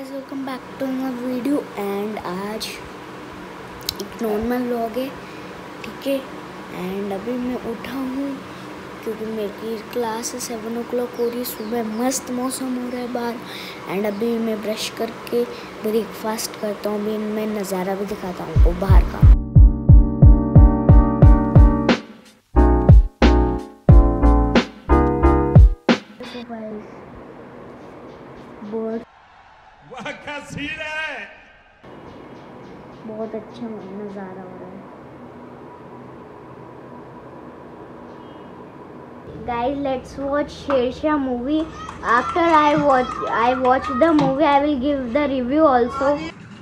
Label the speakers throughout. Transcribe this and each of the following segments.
Speaker 1: Guys welcome back to my video and आज एक normal vlog है, ठीक है। एंड अभी मैं उठा हूँ क्योंकि मेरी क्लास 7 o'clock हो रही है। सुबह मस्त मौसम हो रहा है बाहर। एंड अभी मैं ब्रश करके ब्रेकफास्ट करता हूँ। अभी मैं नज़ारा भी दिखाता हूँ आपको बाहर का। बहुत अच्छा नज़ारा हो रहा है। Guys, let's watch Shersha movie. After I watch the movie, I will give the review also.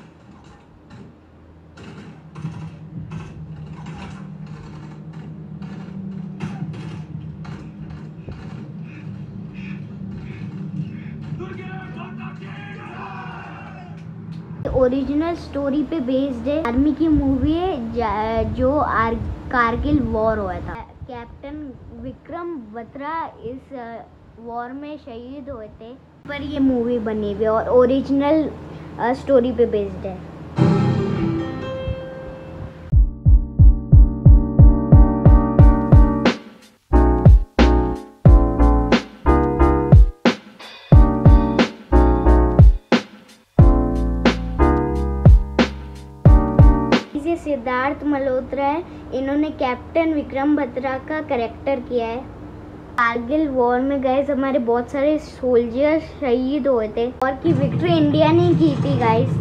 Speaker 1: Original story पे बेस्ड है। आर्मी की मूवी है जो कारगिल वॉर हुआ था। कैप्टन विक्रम बत्रा इस वॉर में शहीद हुए थे, पर ये मूवी बनी हुई और ओरिजिनल स्टोरी पे बेस्ड है। सिद्धार्थ मल्होत्रा है, इन्होंने कैप्टन विक्रम बत्रा का कैरेक्टर किया है। कारगिल वॉर में गाइस हमारे बहुत सारे सोल्जर्स शहीद हुए थे और की विक्ट्री इंडिया ने की थी गाइस।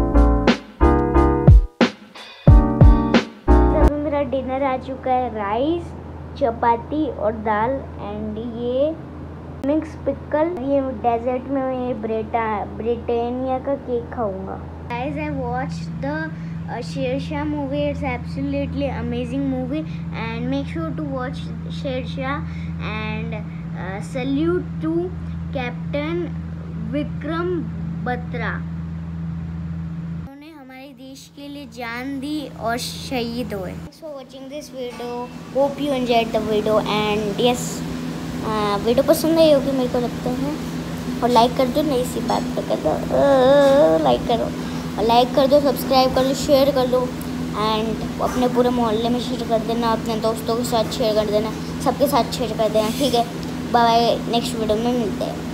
Speaker 1: अभी मेरा डिनर आ चुका है, राइस, चपाती और दाल एंड ये मिक्स पिकल। ये डेजर्ट में मैं ब्रिटानिया का केक खाऊंगा। Guys I watch the Shersha movie. It's absolutely amazing movie and make sure to watch Shersha and salute to Captain Vikram Batra. उन्होंने हमारे देश के लिए जान दी और शहीद हुए। Thanks for watching this video. Hope you enjoyed the video and yes, video पसंद आई होगी मेरे को लगता है। और लाइक कर दो, नई सी बात पे कर दो, लाइक करो, लाइक कर दो, सब्सक्राइब कर दो, शेयर कर दो एंड अपने पूरे मोहल्ले में शेयर कर देना, अपने दोस्तों के साथ शेयर कर देना, सबके साथ शेयर कर देना, ठीक है। बाय बाय, नेक्स्ट वीडियो में मिलते हैं।